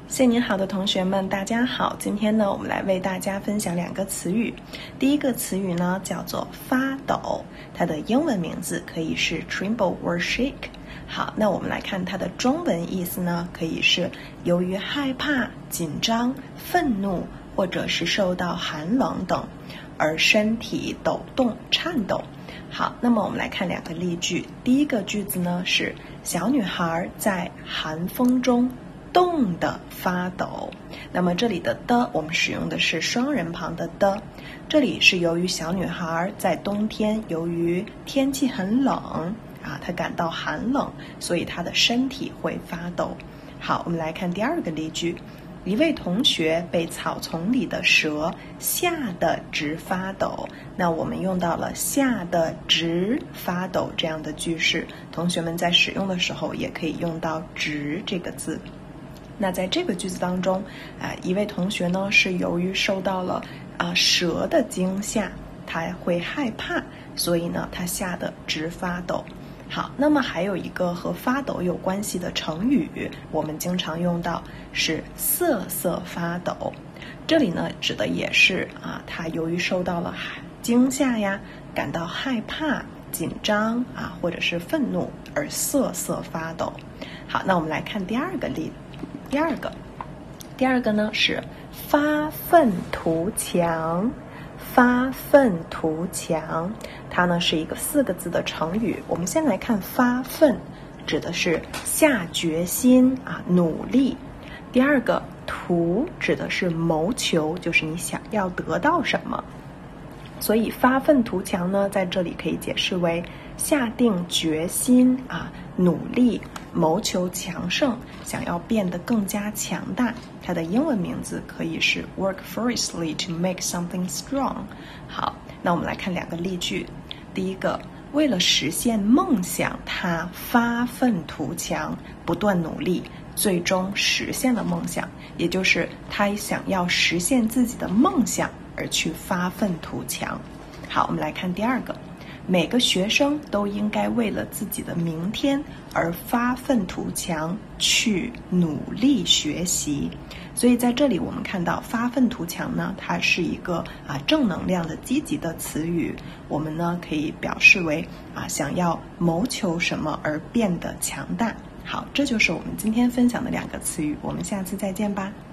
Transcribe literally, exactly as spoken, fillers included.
谢您好的同学们，大家好。今天呢，我们来为大家分享两个词语。第一个词语呢，叫做发抖，它的英文名字可以是 tremble or shake。好，那我们来看它的中文意思呢，可以是由于害怕、紧张、愤怒，或者是受到寒冷等，而身体抖动、颤抖。好，那么我们来看两个例句。第一个句子呢是小女孩在寒风中冻得发抖。那么这里的的我们使用的是双人旁的的，这里是由于小女孩在冬天由于天气很冷啊，她感到寒冷，所以她的身体会发抖。好，我们来看第二个例句。一位同学被草丛里的蛇吓得直发抖。那我们用到了吓得直发抖这样的句式，同学们在使用的时候也可以用到直这个字。那在这个句子当中啊、呃，一位同学呢是由于受到了啊、呃、蛇的惊吓，他会害怕，所以呢他吓得直发抖。好，那么还有一个和发抖有关系的成语，我们经常用到是瑟瑟发抖。这里呢指的也是啊，他由于受到了惊吓呀，感到害怕、紧张啊，或者是愤怒而瑟瑟发抖。好，那我们来看第二个例，第二个，第二个呢是发愤图强。发愤图强，它呢是一个四个字的成语。我们先来看发愤，指的是下决心啊，努力。第二个图指的是谋求，就是你想要得到什么。所以发愤图强呢，在这里可以解释为下定决心啊，努力谋求强盛，想要变得更加强大。它的英文名字可以是 work furiously to make something strong。 好，那我们来看两个例句。第一个，为了实现梦想，他发愤图强，不断努力，最终实现了梦想，也就是他想要实现自己的梦想而去发愤图强。好，我们来看第二个，每个学生都应该为了自己的明天而发愤图强，去努力学习。所以在这里我们看到发愤图强呢，它是一个啊正能量的积极的词语，我们呢可以表示为啊想要谋求什么而变得强大。好，这就是我们今天分享的两个词语，我们下次再见吧。